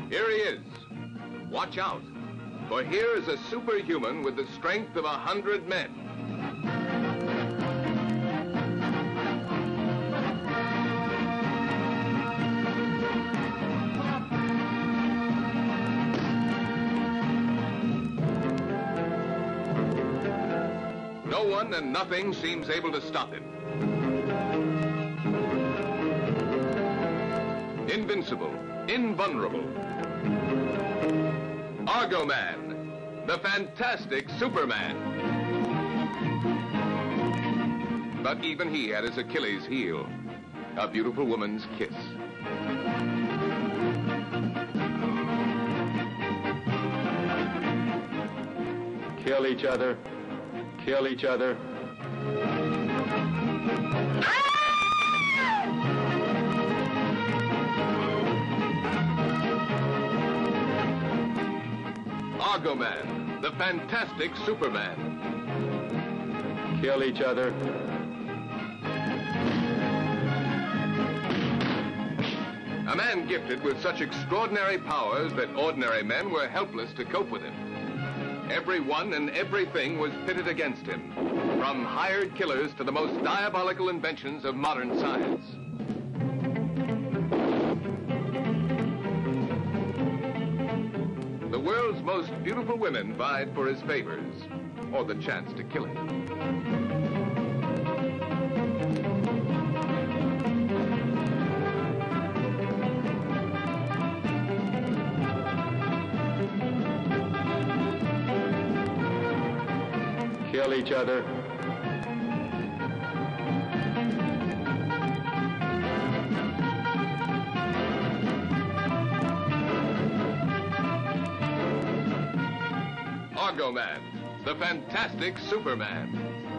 Here he is. Watch out, for here is a superhuman with the strength of 100 men. No one and nothing seems able to stop him. Invincible, invulnerable. Argoman, the fantastic Superman. But even he had his Achilles heel, a beautiful woman's kiss. Kill each other. Kill each other. Argoman, the fantastic Superman. Kill each other. A man gifted with such extraordinary powers that ordinary men were helpless to cope with him. Everyone and everything was pitted against him, from hired killers to the most diabolical inventions of modern science. The world's most beautiful women vied for his favors, or the chance to kill him. Kill each other. Argoman, the fantastic Superman.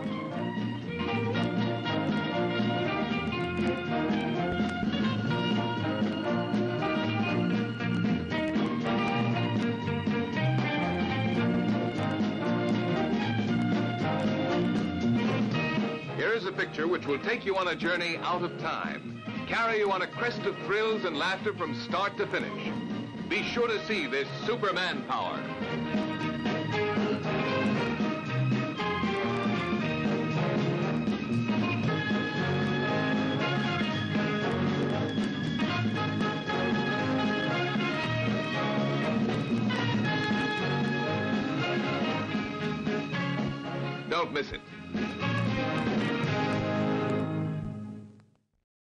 Here's a picture which will take you on a journey out of time, carry you on a crest of thrills and laughter from start to finish. Be sure to see this Superman power. Don't miss it.